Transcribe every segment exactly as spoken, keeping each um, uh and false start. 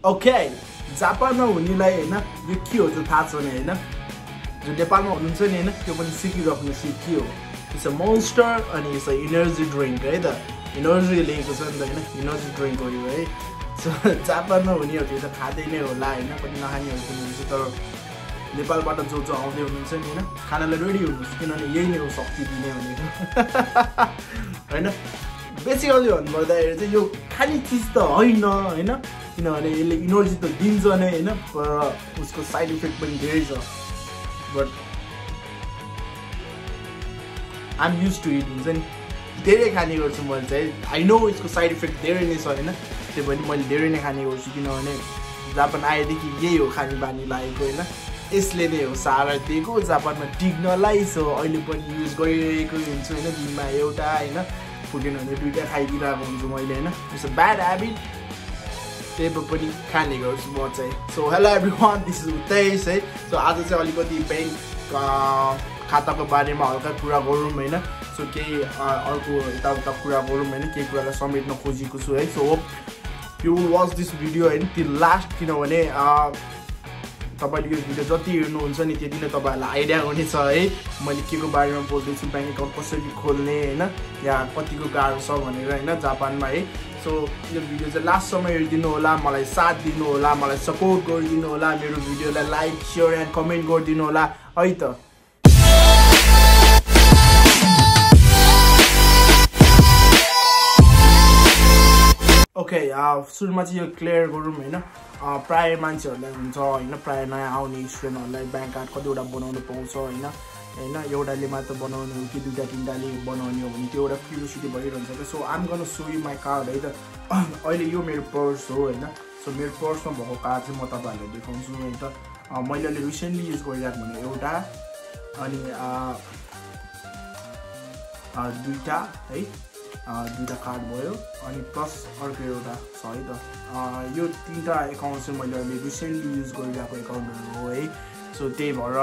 okay जापानमा हुनेलाई हैन यो के हो त्यो थाहा छैन हैन जो नेपालमा हुनुहुन्छ नि हैन त्यो पनि सिकिराख्नु सी के हो इट्स अ मोन्स्टर अनि इट्स अ एनर्जी ड्रिंक है त एनर्जी लिएको छ नि त हैन एनर्जी ड्रिंक हो यो है सो जापानमा हुनेहरूले त खाँदै नै होला हैन पनि नखानेहरू पनि हुन्छ तर नेपालबाट जो जो आउँदै हुनुहुन्छ नि हैन खानालाई रेडी हुनुहोस् किनभने यही नै हो शक्ति दिने भनेको हैन बेसिकली भन्नुपर्दाखेरि चाहिँ यो खाने चिज त होइन हैन किनभने यसले एनर्जी त दिन्छ नै हैन तर उसको साइड इफेक्ट पनि धेरै छ but I am use to it हुन्छ नि धेरै खाने गर्छु मैले चाहिँ आई नो यसको साइड इफेक्ट धेरै नै छ हैन त्यही पनि मैले धेरै नै खाने गर्छु किनभने जापान आएदेखि यही हो खाने बानी लागेको हैन यसले नै हो सहारा दिएको जापानमा टिक्नलाई सो अहिले पनि युज गरिरहेको हुन्छु हैन दिनमा एउटा हैन पुगेन भने दुईटा खाइदिरहेको हुन्छु मैले हैन इट्स अ ब्याड ह्याबिट त्यही पनि खाने गर्छु म चाहिँ so hello everyone this is Utesh है सो आज चाहिँ अलिकति ब्याङ्क खाताको बारेमा हल्का कुरा गरौँ हैन सो केही अर्को यताउता कुरा गरौँ हैन केही कुरालाई समेट्न खोजेको छु है so hope you will watch this video हैन टिल लास्ट किनभने तपाईले यो भिडियो जति हेर्नुहुन्छ नि त्यति नै तपाईहरुलाई आइडिया हुनेछ है मैले केको बारेमा बोल्दैछु ब्याङ्क एकाउन्ट कसरी खोल्ने हैन या कतिको गाह्रो छ भनेर हैन जापानमा है सो यो भिडियो चाहिँ लास्टसम्म हेरिदिनु होला मलाई साथ दिनु होला मलाई सपोर्ट गरिदिनु होला मेरो भिडियोलाई लाइक शेयर एन्ड कमेन्ट गरिदिनु होला है त ओके सुरुमा चाहिँ यो क्लियर गरौँ हैन प्राय मान्छेहरूलाई हुन्छ हैन प्राय नयाँ आउने स्टुडेन्टहरूलाई ब्याङ्क कार्ड कतिवटा बनाउनु पाउँछ हैन हैन एउटाले मात्र बनाउने हो कि दुईटा तिनटाले बनाउने हो भने त्यो एउटा क्युरियोसिटी भइरहन्छ क्या so I'm gonna show you my card है त अहिले यो मेरो पर्स हो हैन सो मेरो पर्समा भएको कार्ड चाहिँ म तपाईँहरूलाई देखाउँछु है त मैले अहिले रिसेन्टली युज गरिरहेको भने एउटा अनि दुईटा है दुईटा कार्ड भयो अनि प्लस अर्को एउटा छ है त यो तीनटा एकाउन्ट चाहिँ मैले अहिले रिसेन्टली युज गरिरहेको एकाउन्टहरू हो है सो त्यही भएर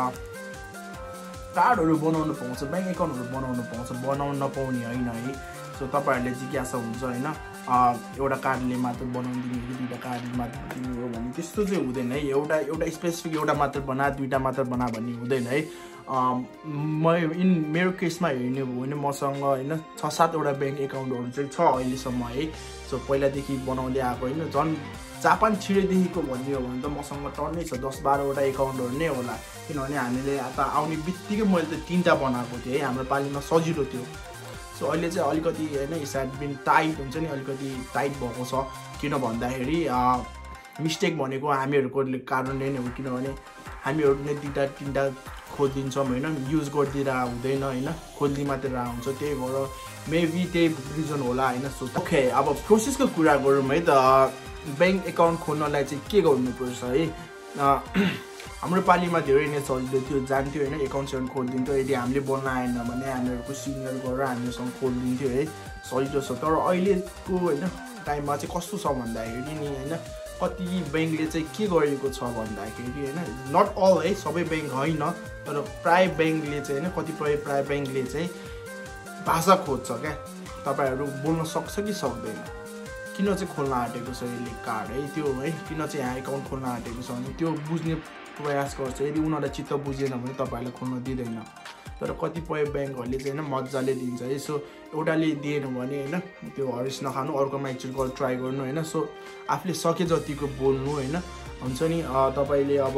कार्डहरू बनाउनु पाउँछ ब्याङ्क एकाउन्टहरू बनाउनु पाउँछ बनाउनु नपाउने होइन है सो तपाईँहरूले जिज्ञासा हुन्छ होइन एउटा कार्डले मात्र बनाउनु दिने कि दुईवटा कार्डले मात्र दिने हो भने त्यस्तो चाहिँ हुँदैन है एउटा एउटा स्पेसिफिक एउटा मात्र बना दुईवटा मात्र बना भन्ने हुँदैन है म इन मेरो केसमा हेर्ने हो भने मसँग होइन छ सातवटा ब्याङ्क एकाउन्टहरू चाहिँ छ अहिलेसम्म है सो पहिलादेखि बनाउँदै आएको होइन झन् जापान छिरेदेखिको भन्ने हो भने त मसँग टन्नै छ दस बाह्रवटा एकाउन्टहरू नै होला किनभने हामीले आता आउने बित्तिकै मैले त तिनवटा बनाएको थिएँ है हाम्रो पालिमा सजिलो थियो सो अहिले चाहिँ अलिकति होइन इट्स बिन टाइट हुन्छ नि अलिकति टाइट भएको छ किन भन्दाखेरि मिस्टेक भनेको हामीहरूको कारणले नै हो किनभने हामीहरू नै दुईवटा तिनवटा खोलिदिन्छौँ होइन युज गरिदिएर हुँदैन होइन खोलिदिई मात्रै हुन्छ त्यही भएर मेबी त्यही रिजन होला होइन सो ओके अब प्रोसेसको कुरा गरौँ है त ब्याङ्क एकाउन्ट खोल्नलाई चाहिँ के गर्नुपर्छ है हाम्रो पालिमा धेरै नै सजिलो थियो जान्थ्यो होइन एकाउन्ट सेकाउन्ट खोलिदिन्थ्यो यदि हामीले बोल्न आएन भने हामीहरूको सिनियर गरेर हामीसँग खोलिदिन्थ्यो है सजिलो छ तर अहिलेको होइन टाइममा चाहिँ कस्तो छ भन्दाखेरि नि होइन कति ब्याङ्कले चाहिँ के गरेको छ भन्दाखेरि होइन नट अल है सबै ब्याङ्क होइन तर प्राय ब्याङ्कले चाहिँ होइन कतिपय प्राय ब्याङ्कले चाहिँ भाषा खोज्छ क्या तपाईँहरू बोल्न सक्छ कि सक्दैन किन चाहिँ खोल्न आँटेको छ यसले कार्ड है त्यो है किन चाहिँ यहाँ एकाउन्ट खोल्न आँटेको छ भने त्यो बुझ्ने प्रयास गर्छ यदि उनीहरूलाई चित्त बुझेन भने तपाईँहरूलाई खोल्न दिँदैन तर कतिपय ब्याङ्कहरूले चाहिँ होइन मजाले दिन्छ है सो एउटाले दिएन भने होइन त्यो हरिस नखानु अर्कोमा एकचोटि गरेर ट्राई गर्नु होइन सो आफूले सके जतिको बोल्नु होइन हुन्छ नि तपाईँले अब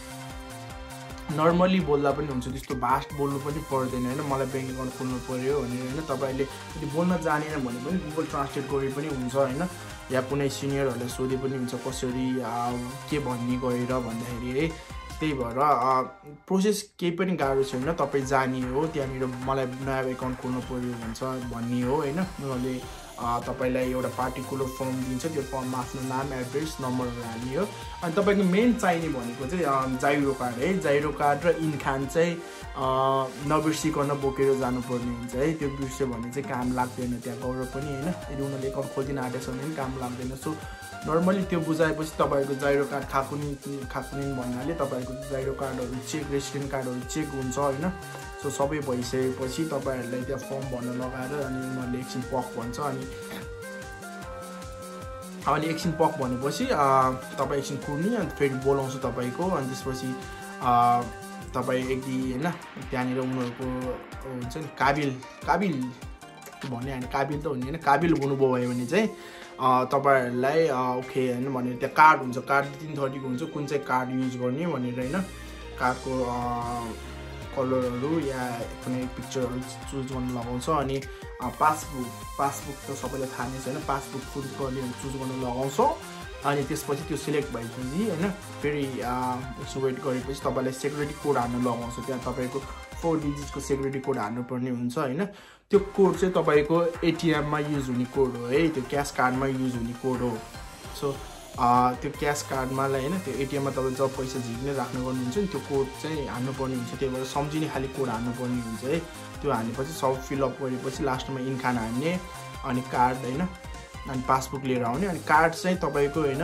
नर्मली बोल्दा पनि हुन्छ त्यस्तो भास्ट बोल्नु पनि पर्दैन होइन मलाई ब्याङ्क एकाउन्ट खोल्नु पऱ्यो भने होइन तपाईँले यदि बोल्न जानेन भने पनि गुगल ट्रान्सलेट गरे पनि हुन्छ होइन या कुनै सिनियरहरूलाई सोधे पनि हुन्छ कसरी के भन्ने गएर भन्दाखेरि है त्यही भएर प्रोसेस केही पनि गाह्रो छैन तपाईँ जाने हो त्यहाँनिर मलाई नयाँ एकाउन्ट खोल्नु पऱ्यो भन्छ भन्ने हो होइन उनीहरूले तपाईलाई एउटा पार्टिकुलर फर्म दिन्छ त्यो फर्ममा आफ्नो नाम एड्रेस नम्बरहरू हाल्ने हो अनि तपाईँको मेन चाहिने भनेको चाहिँ जाइरो कार्ड है जाइरो कार्ड र इनखान चाहिँ नबिर्सिकन बोकेर जानुपर्ने हुन्छ है त्यो बिर्स्यो भने चाहिँ काम लाग्दैन त्यहाँ गएर पनि होइन यदि उनीहरूले एकाउन्ट खोलिदिन आँटेको छ भने काम लाग्दैन सो नर्मली त्यो बुझाएपछि तपाईँको जाइरो कार्ड खाकुनी खाकुनिन भन्नाले तपाईँको जाइरो कार्डहरू चेक रेसिडेन्ट कार्डहरू चेक हुन्छ होइन सो सबै भइसकेपछि तपाईँहरूलाई त्यहाँ फर्म भर्न लगाएर अनि उनीहरूले एकछिन पक भन्छ अनि अनि एकछिन पक भनेपछि तपाईँ एकछिन कुर्ने अनि फेरि बोलाउँछु तपाईँको अनि त्यसपछि तपाईँ यदि होइन त्यहाँनिर उनीहरूको हुन्छ नि काबिल काबिल भन्ने होइन काबिल त हुने होइन काबिल हुनुभयो भने चाहिँ तपाईँहरूलाई ओके होइन भनेर त्यहाँ कार्ड हुन्छ कार्ड तिन थरीको हुन्छ कुन चाहिँ कार्ड युज गर्ने भनेर होइन कार्डको कलरहरू या कुनै पिक्चरहरू चुज गर्न लगाउँछ अनि पासबुक पासबुक त सबैलाई थाहा नै छैन पासबुक चुज गर्ने चुज गर्न लगाउँछ अनि त्यसपछि त्यो सिलेक्ट भएपछि होइन फेरि यसो वेट गरेपछि तपाईँलाई सेक्युरिटी कोड हाल्नु लगाउँछ त्यहाँ तपाईँको फोर डिजिटको सेक्युरिटी कोड हाल्नुपर्ने हुन्छ होइन त्यो कोड चाहिँ तपाईँको एटिएममा युज हुने कोड हो है त्यो क्यास कार्डमा युज हुने कोड हो सो त्यो क्यास कार्डमालाई होइन त्यो एटिएममा तपाईँ जब पैसा झिक्ने राख्नु गर्नुहुन्छ नि त्यो कोड चाहिँ हाल्नुपर्ने हुन्छ त्यही भएर सम्झिने खालि कोड हाल्नुपर्ने हुन्छ है त्यो हालेपछि सब फिलअप गरेपछि लास्टमा इन्खान हाल्ने अनि कार्ड होइन अनि पासबुक लिएर आउने अनि कार्ड चाहिँ तपाईँको होइन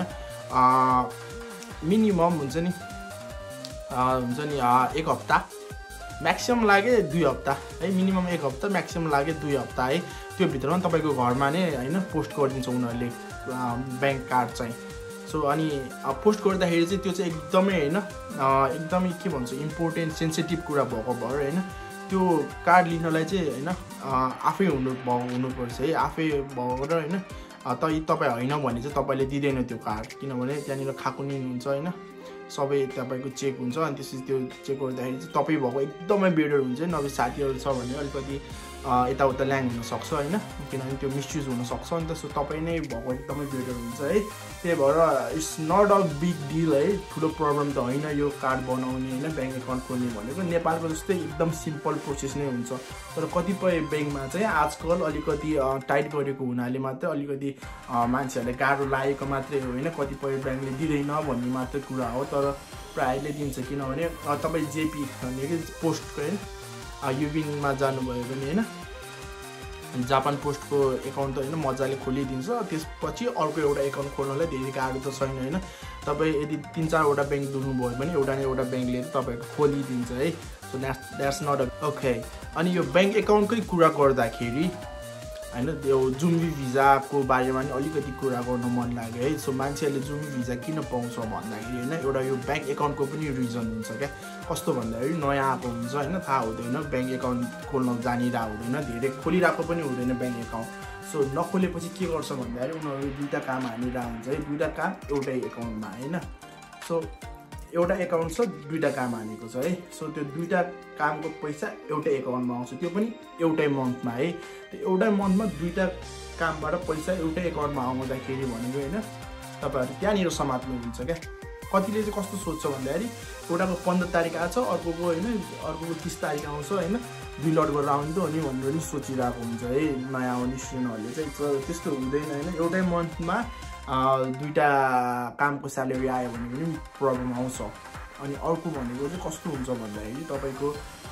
मिनिमम हुन्छ नि हुन्छ नि एक हप्ता म्याक्सिमम लाग्यो दुई हप्ता है मिनिमम एक हप्ता म्याक्सिमम लाग्यो दुई हप्ता है त्यो भित्रमा तपाईँको घरमा नै होइन पोस्ट गरिदिन्छ उनीहरूले ब्याङ्क कार्ड चाहिँ सो अनि पोस्ट गर्दाखेरि चाहिँ त्यो चाहिँ एकदमै होइन एकदमै के भन्छ इम्पोर्टेन्ट सेन्सिटिभ कुरा भएको भएर होइन त्यो कार्ड लिनलाई चाहिँ होइन आफै हुनु हुनुपर्छ है आफै भएर होइन त तपाईँ होइन भने चाहिँ तपाईँले दिँदैन त्यो कार्ड किनभने त्यहाँनिर खाकुनी हुन्छ होइन सबै तपाईँको चेक हुन्छ अनि त्यसपछि त्यो चेक गर्दाखेरि चाहिँ तपाईँ भएको एकदमै बेटर हुन्छ नभए साथीहरू छ भने अलिकति यताउता ल्याङ हुनसक्छ होइन किनभने त्यो मिसयुज हुनसक्छ नि त सो तपाईँ नै भएको एकदमै बेटर हुन्छ है त्यही भएर it's not a big deal है ठुलो प्रब्लम त होइन यो कार्ड बनाउने होइन ब्याङ्क एकाउन्ट खोल्ने भनेको नेपालको जस्तै एकदम सिम्पल प्रोसेस नै हुन्छ तर कतिपय ब्याङ्कमा चाहिँ आजकल अलिकति टाइट गरेको हुनाले मात्रै अलिकति मान्छेहरूले गाह्रो लागेको मात्रै हो होइन कतिपय ब्याङ्कले दिँदैन भन्ने मात्रै कुरा हो तर प्रायःले दिन्छ किनभने तपाईँ जेपी भनेको पोस्टको होइन युबिनमा जानुभयो भने होइन जापान पोस्टको एकाउन्ट त होइन मजाले खोलिदिन्छ त्यसपछि अर्को एउटा एकाउन्ट खोल्नलाई धेरै गाह्रो त छैन होइन तपाईँ यदि तिन चारवटा ब्याङ्क डुल्नुभयो भने एउटा न एउटा ब्याङ्कले तपाईँको खोलिदिन्छ है so that's that's not a okay अनि यो ब्याङ्क एकाउन्टकै कुरा गर्दाखेरि होइन त्यो जुम्बी भिजाको बारेमा नि अलिकति कुरा गर्नु मन लाग्यो है सो मान्छेहरूले जुम्बी भिजा किन पाउँछ भन्दाखेरि होइन एउटा यो ब्याङ्क एकाउन्टको पनि रिजन हुन्छ क्या कस्तो भन्दाखेरि नयाँ आएको हुन्छ होइन थाहा हुँदैन ब्याङ्क एकाउन्ट खोल्न जानिरहेको हुँदैन धेरै खोलिरहेको पनि हुँदैन ब्याङ्क एकाउन्ट सो नखोलेपछि के गर्छ भन्दाखेरि उनीहरू दुईवटा काम हानिरहेको हुन्छ है दुईवटा काम एउटै एकाउन्टमा होइन सो एउटा एकाउन्ट छ दुईवटा काम हानेको छ है सो त्यो दुईवटा कामको पैसा एउटै एकाउन्टमा आउँछ त्यो पनि एउटै मन्थमा है त्यो एउटै मन्थमा दुईवटा कामबाट पैसा एउटै एकाउन्टमा आउँदाखेरि भनेको होइन तपाईँहरू त्यहाँनिर समात्नुहुन्छ क्या कतिले चाहिँ कस्तो सोध्छ भन्दाखेरि एउटाको पन्ध्र तारिक आएको छ अर्कोको होइन अर्कोको तिस तारिक आउँछ होइन दुई लट गरेर आउने त हो नि भनेर पनि सोचिरहेको हुन्छ है नयाँ आउने स्टुडेन्टहरूले चाहिँ त्यस्तो हुँदैन होइन एउटै मन्थमा दुईवटा कामको स्यालेरी आयो भने पनि प्रब्लम आउँछ अनि अर्को भनेको चाहिँ कस्तो हुन्छ भन्दाखेरि तपाईँको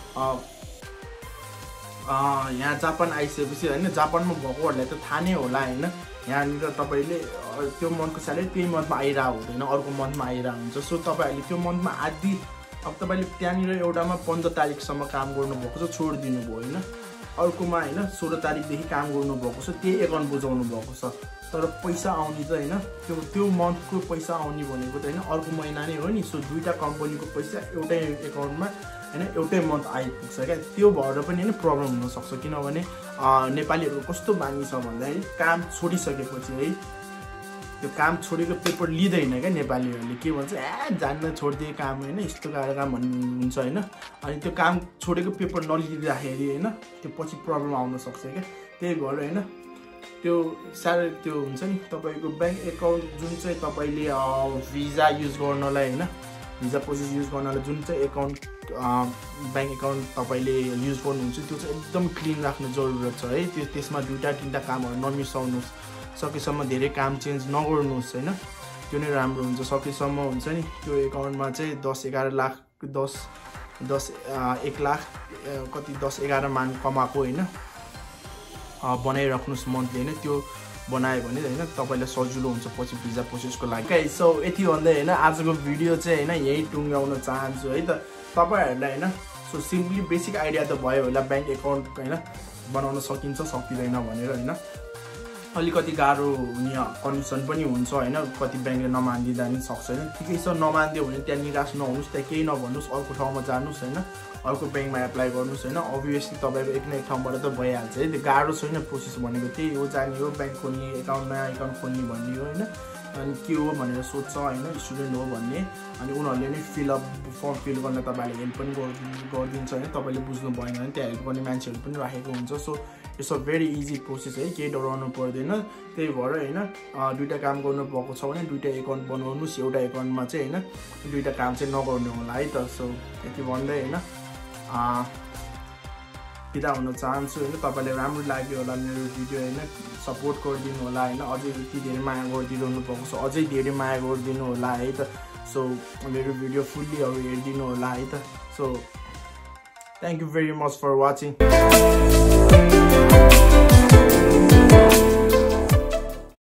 यहाँ जापान आइसकेपछि होइन जापानमा भएकोहरूलाई त थाहा नै होला होइन यहाँनिर तपाईँले त्यो मन्थको स्यालेरी त्यही मन्थमा आइरहेको हुँदैन अर्को मन्थमा आइरहेको हुन्छ सो तपाईँहरूले त्यो मन्थमा आधी अब तपाईँले त्यहाँनिर एउटामा पन्ध्र तारिकसम्म काम गर्नुभएको छ छोडिदिनु भयो होइन अर्कोमा होइन सोह्र तारिकदेखि काम गर्नुभएको छ त्यही एकाउन्ट बुझाउनु भएको छ तर पैसा आउने चाहिँ होइन त्यो त्यो मन्थको पैसा आउने भनेको त होइन अर्को महिना नै हो नि सो दुईवटा कम्पनीको पैसा एउटै एकाउन्टमा होइन एउटै मन्थ आइपुग्छ क्या त्यो भएर पनि होइन प्रब्लम हुनसक्छ किनभने नेपालीहरूको कस्तो बानी छ भन्दाखेरि काम छोडिसकेपछि है त्यो काम छोडेको पेपर लिँदैन क्या नेपालीहरूले के भन्छ ए जान्न छोडिदिए काम होइन यस्तो गाह्रो काम भन्ने हुन्छ होइन अनि त्यो काम छोडेको पेपर नलिँदाखेरि होइन त्यो पछि प्रब्लम आउन सक्छ क्या त्यही भएर होइन त्यो साह्रै त्यो हुन्छ नि तपाईँको ब्याङ्क एकाउन्ट जुन चाहिँ तपाईँले भिजा युज गर्नलाई होइन भिजा प्रोसेस युज गर्नलाई जुन चाहिँ एकाउन्ट ब्याङ्क एकाउन्ट तपाईँले युज गर्नुहुन्छ त्यो चाहिँ एकदम क्लिन राख्नु जरुरत छ है त्यो त्यसमा दुईवटा तिनवटा कामहरू नमिसाउनुहोस् सकेसम्म धेरै काम चेन्ज नगर्नुहोस् होइन त्यो नै राम्रो हुन्छ सकेसम्म हुन्छ नि त्यो एकाउन्टमा चाहिँ दस एघार लाख दस दस एक लाख कति दस एघार मान कमाएको होइन बनाइराख्नुहोस् मन्थली होइन त्यो बनायो भने होइन तपाईँलाई सजिलो हुन्छ पछि भिजा प्रोसेसको लागि सो यति भन्दै होइन आजको भिडियो चाहिँ होइन यहीँ टुङ्ग्याउन चाहन्छु है त तपाईँहरूलाई होइन सो सिम्पली बेसिक आइडिया त भयो होला ब्याङ्क एकाउन्ट होइन बनाउन सकिन्छ सकिँदैन भनेर होइन अलिकति गाह्रो हुने कन्डिसन पनि हुन्छ होइन कति ब्याङ्कले नमानिदिँदा नि सक्छ होइन ठिकै छ नमानिदियो भने त्यहाँ निराश नहुनुहोस् त्यहाँ केही नभन्नुहोस् अर्को ठाउँमा जानुहोस् होइन अर्को ब्याङ्कमा एप्लाई गर्नुहोस् होइन अभियसली तपाईँको एक न एक ठाउँबाट त भइहाल्छ है त्यो गाह्रो छैन प्रोसेस भनेको त्यही हो जाने हो ब्याङ्क खोल्ने एकाउन्ट नयाँ एकाउन्ट खोल्ने भन्ने हो होइन अनि के हो भनेर सोध्छ होइन स्टुडेन्ट हो भन्ने अनि उनीहरूले नै फिलअप फर्म फिल गर्न तपाईँहरूले हेल्प पनि गरिदिनु गरिदिन्छ होइन तपाईँले बुझ्नु भएन भने त्यहाँ हेल्प गर्ने मान्छेहरू पनि राखेको हुन्छ so it's a very easy process है केही डराउनु पर्दैन त्यही भएर होइन दुईवटा काम गर्नुभएको छ भने दुईवटा एकाउन्ट बनाउनुहोस् एउटा एकाउन्टमा चाहिँ होइन दुईवटा काम चाहिँ नगर्नु होला है त सो यति भन्दै होइन बिदा हुन चाहन्छु होइन तपाईँलाई राम्रो लाग्यो होला मेरो भिडियो होइन सपोर्ट गरिदिनु होला होइन अझै यति धेरै माया गरिदिनु भएको छ अझै धेरै माया गरिदिनु होला है त सो मेरो भिडियो फुल्ली अब हेरिदिनु होला है त so thank you very much for watching